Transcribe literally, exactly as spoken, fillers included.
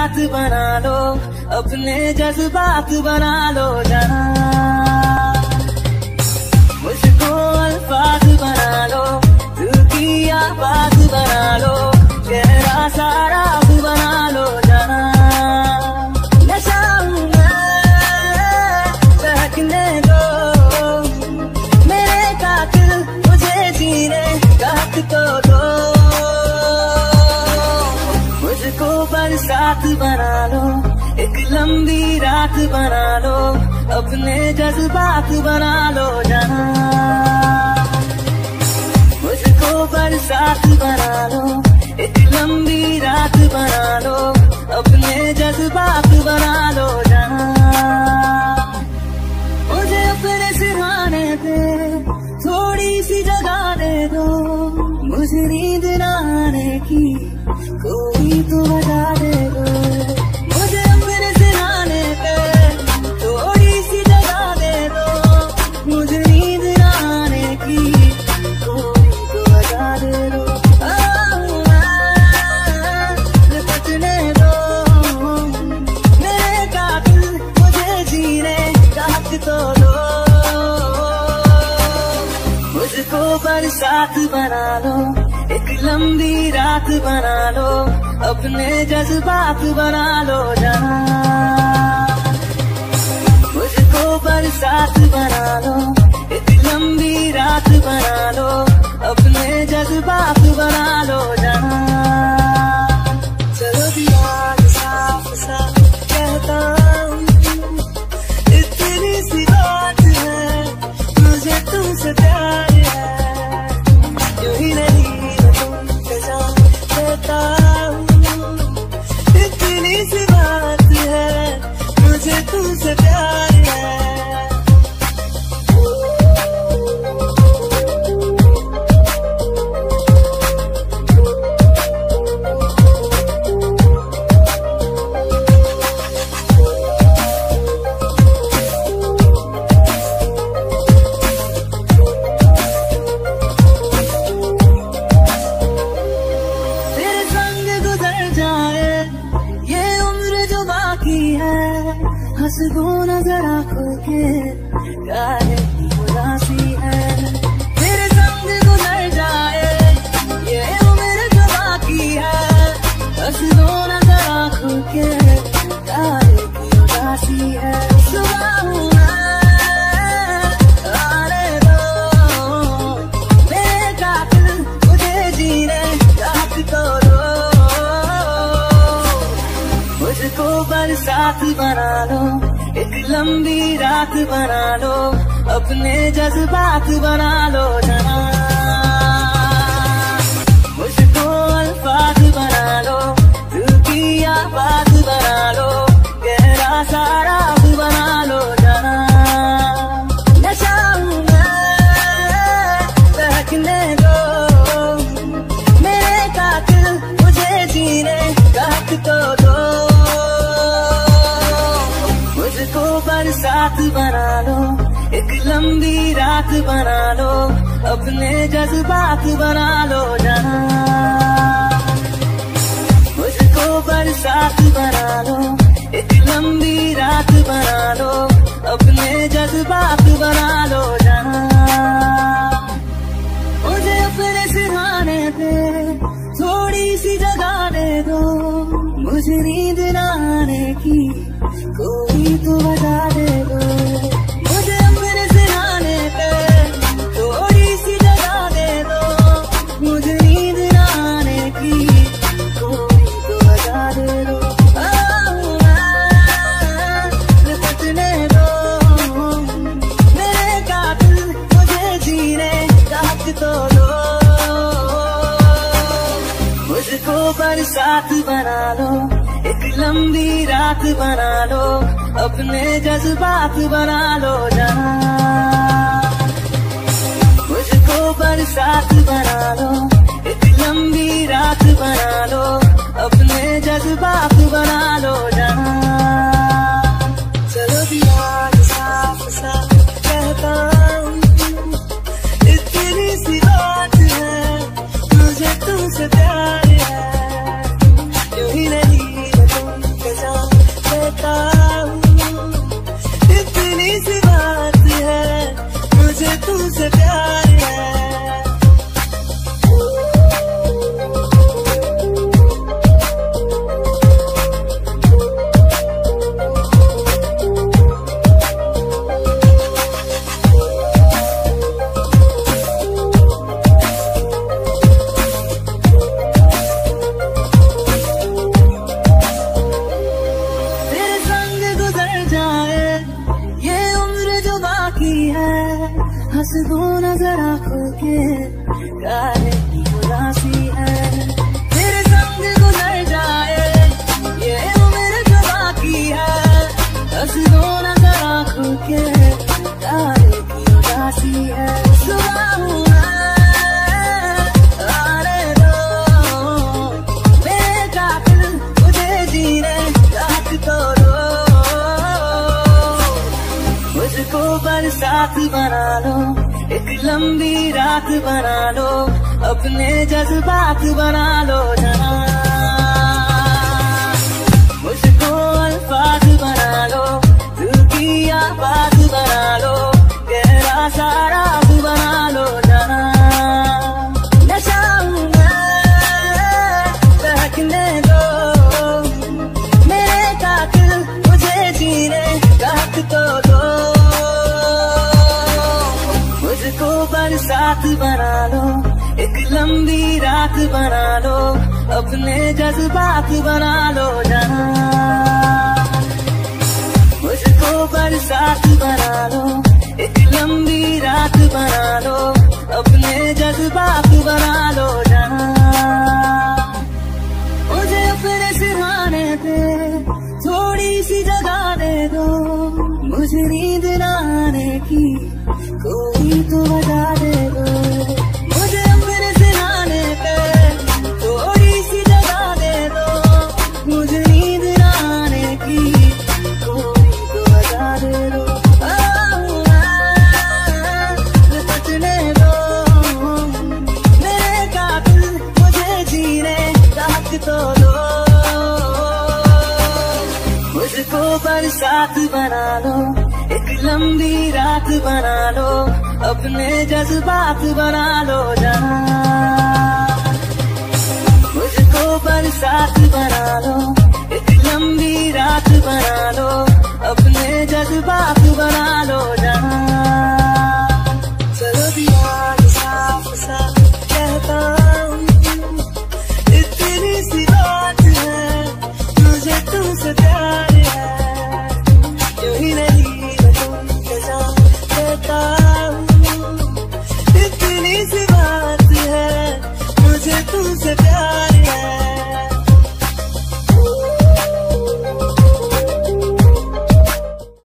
रात बना लो, अपने जज्बात बना लो जाना, मुझको अल्फाज बना लो, दिल की आवाज बना लो, गहरा सारा बना लो जाना, नशा हूँ मैं बहकने दो, मेरे कातिल मुझे जीने का हक तो दो, मुझको बरसात बना लो, एक लंबी रात बना लो, अपने जज्बात बना लो जाना, मुझको बरसात बना लो, एक लंबी रात बना लो, अपने जज्बात बना लो जाना, मुझे अपने सिरहाने पे थोड़ी सी जगह दे दो, मुझे नींद न आने की कोई तो वजह दे दो, मुझे अपने सिरहाने पे थोड़ी सी जगह दे दो, मुझे नींद न आने की कोई तो वजह दे दो, बचने दो मेरे कातिल मुझे जीने का हक तो दो, मुझको बरसात बना लो, एक लंबी रात बना लो, अपने जज्बात बना लो जाना, मुझको बरसात बना लो, एक लंबी रात बना लो, अपने जज्बात बना लो जाना, चलो दिमाग साफ साफ कहता हूँ, इतनी सी बात है मुझे तुमसे प्यार है, यूं ही नहीं कहता हूँ, इतनी सी बात है मुझे तुमसे प्यार है, हंस दो नजर आँखों के काहे की उदासी है, तेरे संग गुजर जाए ये उम्र जो बाकी है, हंस दो नजर आँखों के काहे की उदासी है, सुबह हूँ मैं आने दो, मेरे कातिल मुझे जीने का हक तो दो, मुझको बरसात बना लो, एक लंबी रात बना लो, अपने जज्बात बना लो जाना, मुझको अल्फाज बना लो, दिल की आवाज बना लो, गहरा सारा बना लो जाना, नशा हूँ मैं बहकने दो, मेरे कातिल मुझे जीने का हक तो दो, मुझको बरसात बना लो, एक लंबी रात बना लो, अपने जज्बात बना लो जाना, मुझको बरसात बना लो, एक लंबी रात बना लो, अपने जज्बात बना लो जाना, मुझे अपने सिरहाने पे थोड़ी सी जगह दे दो, मुझे नींद न आने की कोई तो वजह दे दो, मुझे अपने सिरहाने पे थोड़ी सी जगह दे दो, मुझे नींद न आने की कोई तो वजह दे दो, बचने दो मेरे कातिल मुझे जीने का हक तो दो, मुझको बरसात बना लो, एक लंबी रात बना लो, अपने जज्बात बना लो जाना, मुझको बरसात बना लो, एक लंबी रात बना लो, अपने जज्बात बना लो जाना, चलो दिमाग साफ साफ कहता हूँ, इतनी सी बात है मुझे तुमसे प्यार है, यूं ही नहीं तुम खुल के काहे की उदासी है। तेरे संग गुजर जाए ये उम्र जो बाकी है, हंस दो ना जरा खुल के काहे की उदासी है। सुबह हूँ मैं, आने दो मेरे कातिल, मुझे जीने रात तो दो। मुझको बरसात बना लो, एक लंबी रात बना लो, अपने जज्बात बना लो जना। मुझको अल्फाज बना लो, दिल की आवाज बना लो, गहरा सा राज बना लो जना। नशा हूँ मैं, बहकने दो मेरे कातिल, मुझे जीने का हक तो दो। मुझको बरसात बना लो, एक लंबी रात बना लो, अपने जज्बात बना लो जना। मुझको बरसात बना लो, एक लंबी रात बना लो, अपने जज्बात बना लो जना। मुझे अपने सिरहाने पे थोड़ी सी जगह दे दो, मुझे नींद न आने की कोई तो वजह दे दो। मुझे अपने सिरहाने पे थोड़ी सी जगह दे दो, मुझे नींद न आने की कोई तो वजह दे दो। बचने दो मेरे कातिल, मुझे जीने का हक तो दो। मुझको बरसात बना लो, एक लंबी रात बना लो, अपने जज्बात बना लो जना। मुझको बरसात बना लो, एक लंबी रात बना लो, अपने जज्बात बना लो जना। चलो भी आज साफ साफ कहता हूँ, इतनी सी बात है, मुझे तुमसे प्यार है। यूं ही नहीं कहता हूँ, इतनी सी बात है, मुझे तुमसे प्यार